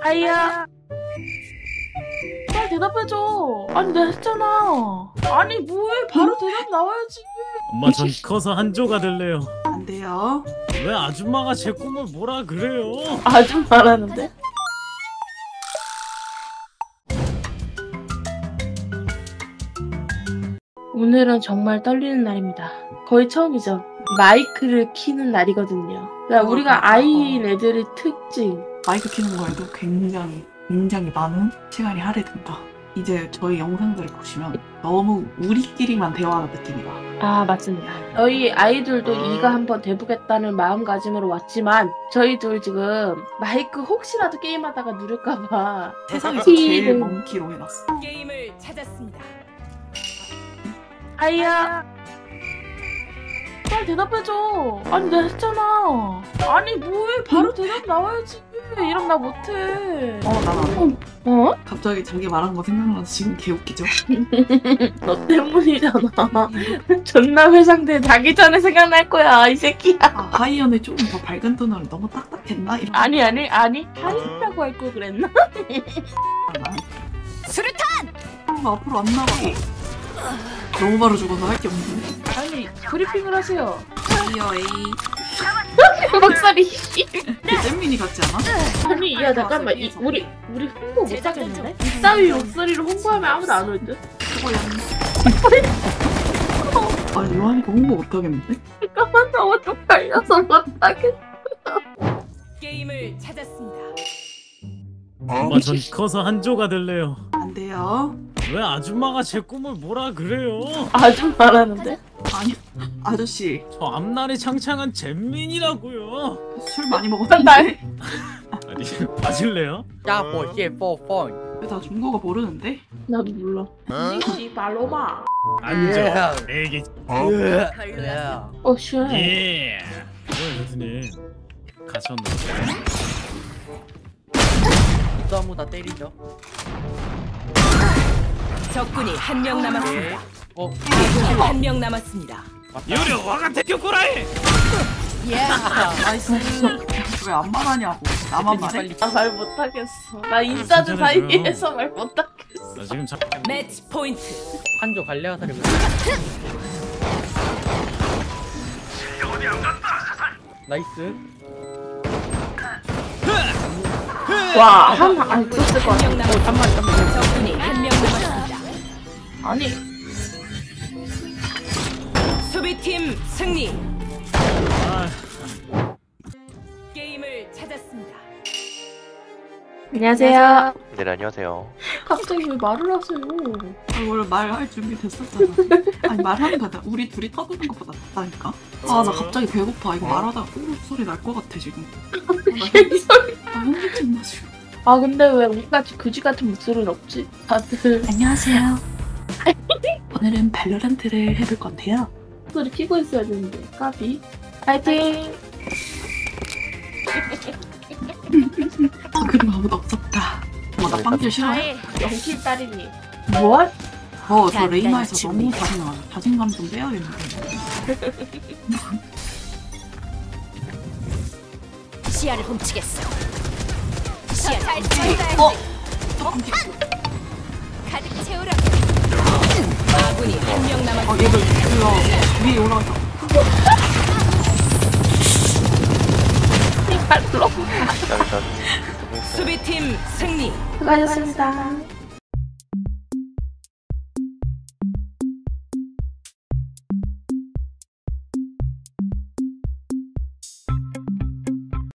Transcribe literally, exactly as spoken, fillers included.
아이야. 빨리 대답해줘. 아니 내가 했잖아. 아니 뭐해, 바로 대답 나와야지. 엄마 전 커서 한조가 될래요. 안 돼요. 왜 아줌마가 제 꿈을 뭐라 그래요? 아줌 말하는데? 오늘은 정말 떨리는 날입니다. 거의 처음이죠. 마이크를 키는 날이거든요. 그러니까 어, 우리가 어, 아이인 애들의 특징. 마이크 키는 거에도 굉장히 굉장히 많은 시간이 할애된다. 이제 저희 영상들을 보시면 너무 우리끼리만 대화하는 느낌이다. 아 맞습니다. 저희 아이들도 이가 한번 대보겠다는 마음가짐으로 왔지만 저희 둘 지금 마이크 혹시라도 게임하다가 누를까봐 세상에서 키를- 제일 먼 키로 해놨어. 게임을 찾았습니다. 아이야. 빨리 대답해줘. 아니 내가 했잖아. 아니 뭐해, 바로 대답 나와야지. 이러면 나 못해. 어, 나는 어? 갑자기 자기 말한 거 생각나서 지금 개웃기죠? 너 때문이잖아. 존나 회상돼. 자기 전에 생각날 거야 이 새끼야. 아, 하이연의 좀 더 밝은 톤으로 너무 딱딱했나? 이런 아니 아니 아니 하이라고 할 걸 그랬나? 수류탄! 거 앞으로 안 나가. 너무 바로 죽어서 할 게 없는데. 아니 브리핑을 하세요. 하이어 에이. 목소리. 잼민이 같지 않아? 아니 야 잠깐만 이, 우리 우리 홍보 못 하겠는데? 이따위 목소리로 홍보하면 아무도 안 올 듯? 그거야. 아, 요한이가 홍보 못 하겠는데? 잠깐만 나 오줌 걸려서 못 하겠어. 게임을 찾았습니다. 엄마 전 커서 한조가 될래요. 안 돼요. 왜 아줌마가 제 꿈을 뭐라 그래요? 아줌 말하는데? 아니, 아저씨 저 앞날이 창창한 잼민이라고요. 술 많이 날- 먹었는데? 아니 마실래요? 加火箭播放。 왜 다 중국어 모르는데? 나도 몰라. 니씨 발로마. 앉아. 애기. 어 슈. 예. 뭐야 교수님. 가셨네. 너무 다 때리죠. 적군이 한 명 남았습니다. 어, 적군이 한 명 남았습니다. 유령 와가테 교코라이. 나이스. 왜 안 말하냐고. 나만 말해? 나 말 못하겠어. 나 인싸들 진짜네요. 사이에서 말 못하겠어. 나 지금 자. 매치 포인트. 한조 갈래야 사려. 나이스. 와, 한, 안 썼을 것 한 같아. 명 남았습니다. 적군이 한 명 남았습니다. 아니, 수비팀 승리. 아, 게임을 찾았습니다. 안녕하세요. 네, 안녕하세요. 갑자기 왜 말을 하세요? 아, 원래 말할 준비 됐었잖아. 아니, 말하는 거다. 우리 둘이 떠드는 것보다 낫다니까? 아, 나 갑자기 배고파. 이거 말하다가 꼬르륵 소리 날 것 같아, 지금. 개소리. 아, 현기증 나, 지금. 아, 근데 왜 우리같이 그지 같은 목소리는 없지? 다들 안녕하세요. 오늘은 발로란트를 해볼 건데요. 목소리 키고 있어야 되는데. 까비. 파이팅! 아, 그리고 아무도 없었다. 뭐, 나 빵길 싫어해? 영킬 딸이니. 뭐? 어, 저 레이나에서 너무 자신감, 자신감 좀 빼야겠는데. 시야를 훔치겠어. 시야를 어? 가득 채우라. 아군이 한 명 어, 남았습니다. 얘들, 그거, 위에 올라가서. 발로. 일단 일단 수비팀 승리. 수고하셨습니다.